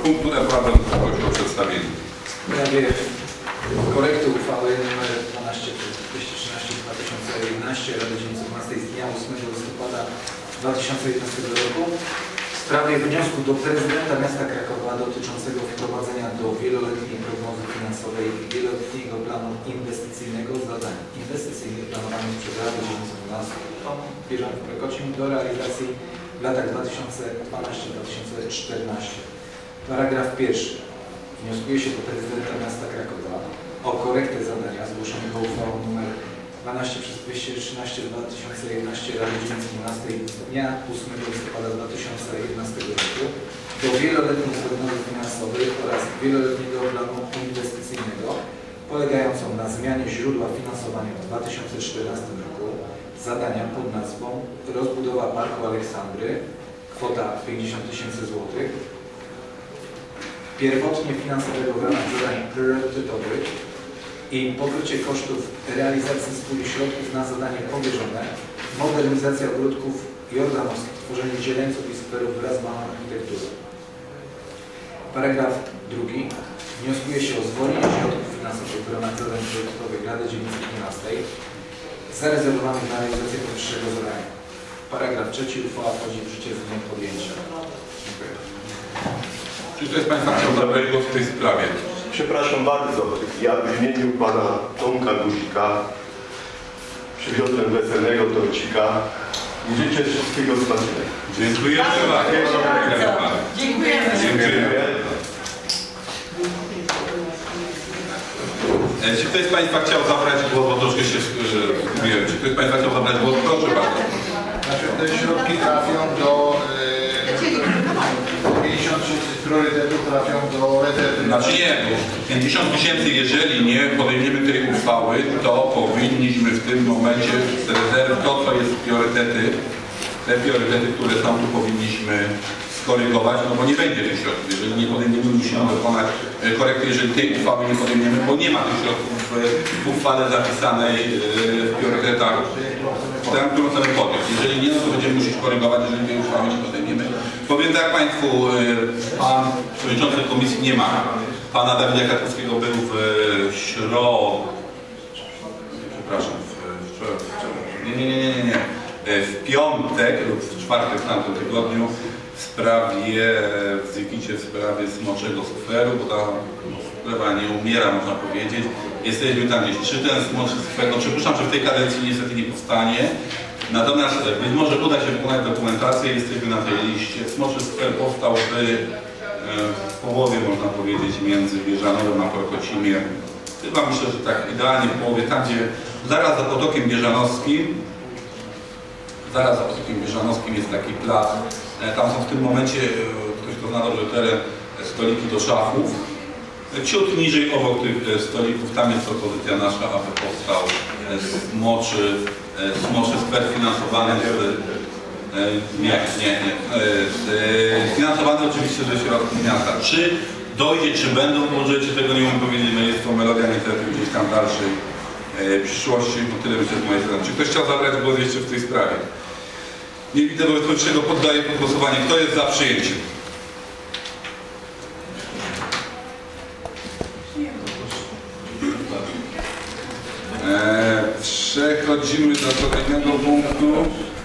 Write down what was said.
punktu naprawdę prosił o przedstawienie. W sprawie korekty uchwały nr 12/213 z 2011 Rady Dzielnicy Miasta z dnia 8 listopada 2011 roku w sprawie wniosku do prezydenta miasta Krakowa dotyczącego wprowadzenia do wieloletniej prognozy finansowej i wieloletniego planu inwestycyjnego zadań inwestycyjnych planowanych przez Radę Dzielnicy Miasta bieżącą w Rakocim do realizacji w latach 2012-2014. Paragraf pierwszy. Wnioskuje się do prezydenta miasta Krakowa o korektę zadania zgłoszonego uchwałą nr 12/213 2011 Rady Dzielnicy Miasta z dnia 8 listopada 2011 roku do wieloletniej prognozy finansowej oraz wieloletniego planu inwestycyjnego polegającą na zmianie źródła finansowania w 2014 roku zadania pod nazwą rozbudowa Parku Aleksandry, kwota 50 000 złotych, pierwotnie finansowego w ramach zadań priorytetowych i pokrycie kosztów realizacji z puli środków na zadanie powierzone, modernizacja ogródków jordanowskich, tworzenie zieleńców i skwerów wraz z małą architekturą. Paragraf drugi. Wnioskuje się o zwolnienie środków finansowych w ramach zadań priorytetowych Rady Dzielnicy Miastej zarezerwowanych na realizację powyższego zadania. Paragraf trzeci. Uchwała wchodzi w życie z dniem podjęcia. Dziękuję. Czy ktoś z Państwa chciał zabrać głos w tej sprawie? Przepraszam bardzo, ja w imieniu pana Tomka Guzika przywiozłem weselnego torcika i życzę wszystkiego smacznego. Dziękujemy bardzo. Dziękujemy. Dziękujemy. Czy ktoś z Państwa chciał zabrać głos, bo troszkę się zgubiłem. Czy ktoś z Państwa chciał zabrać głos? Proszę bardzo. Znaczy, te środki trafią do 50 000 priorytetów trafią do rezerwy. Znaczy nie, 50 000, jeżeli nie podejmiemy tej uchwały, to powinniśmy w tym momencie z rezerwy to, co jest priorytety, te priorytety, które są tu, powinniśmy skorygować, no bo nie będzie tych środków. Jeżeli nie podejmiemy, musimy dokonać korekty, jeżeli tej uchwały nie podejmiemy, bo nie ma tych środków w uchwale zapisanej w priorytetach, którą chcemy podjąć. Jeżeli nie, no to będziemy musieć korygować, jeżeli tej uchwały nie podejmiemy. Powiem tak Państwu, pan przewodniczący komisji nie ma. Pana Dawida Karkowskiego był w środę, przepraszam, nie. W piątek lub w czwartek w tamtym tygodniu w sprawie, w Zykicie, w sprawie smoczego skweru, bo ta sprawa nie umiera, można powiedzieć. Jesteśmy tam gdzieś. Czy ten smoczy skwer, no przypuszczam, że w tej kadencji niestety nie powstanie. Natomiast być może uda się wykonać dokumentację, jesteśmy na tej liście. Smoczy skwer powstałby w połowie, można powiedzieć, między Bieżanowem a Korkocimie. Chyba myślę, że tak idealnie w połowie, tam gdzie zaraz za Potokiem Bieżanowskim, jest taki plac. Tam są w tym momencie, ktoś to zna dobrze teren, stoliki do szachów. Ciut niżej obok tych stolików, tam jest propozycja nasza, aby powstał smoczy skwer finansowany finansowany oczywiście ze środków miasta. Czy dojdzie, czy będą w budżecie, tego nie umiem powiedzieć, no jest to melodia niestety gdzieś tam dalszej przyszłości, bo tyle myślę z mojej strony. Czy ktoś chciał zabrać głos jeszcze w tej sprawie? Nie widzę, wobec czego poddaję pod głosowanie. Kto jest za przyjęciem? Przechodzimy do kolejnego punktu.